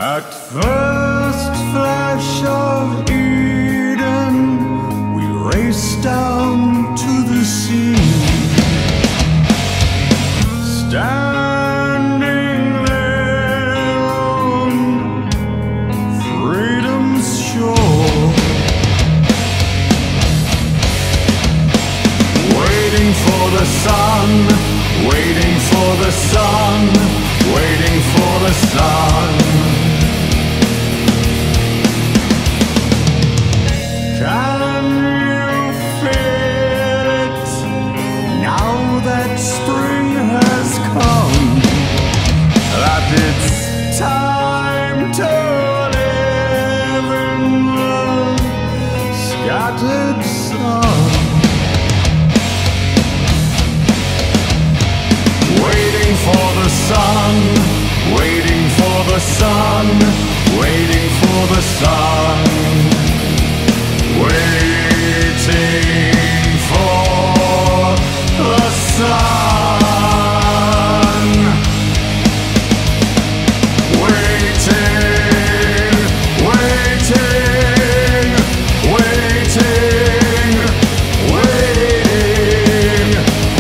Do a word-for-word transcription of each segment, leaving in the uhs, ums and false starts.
At first flash of Eden, we race down to the sea, standing there on freedom's shore, waiting for the sun, waiting for the sun, waiting for the sun. Can you feel it now that spring has come? That it's time to live in the scattered sun. Waiting for the sun, waiting for the sun, waiting for the sun. Waiting for the sun. Waiting, waiting, waiting, waiting,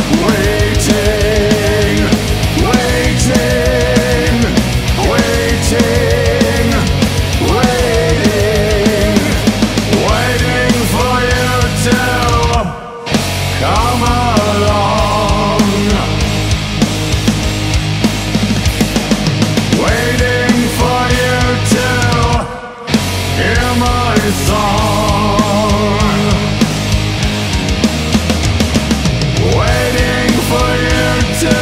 waiting, waiting, waiting, waiting, waiting for you to come along. Waiting for you to hear my song. Waiting for you to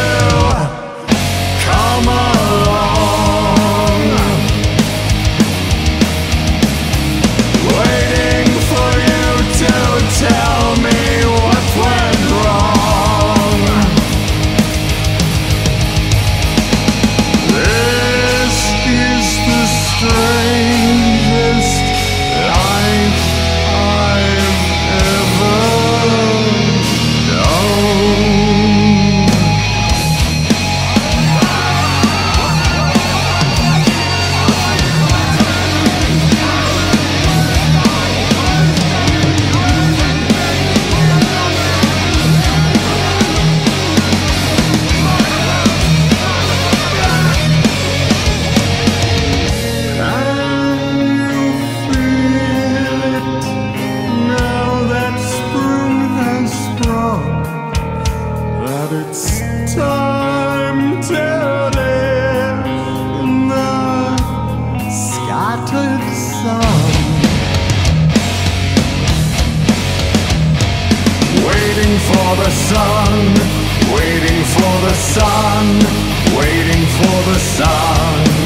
come along. Waiting for you to tell me what went wrong. This is the strangest life I've ever known. It's time to live in the scattered sun. Waiting for the sun, waiting for the sun, waiting for the sun.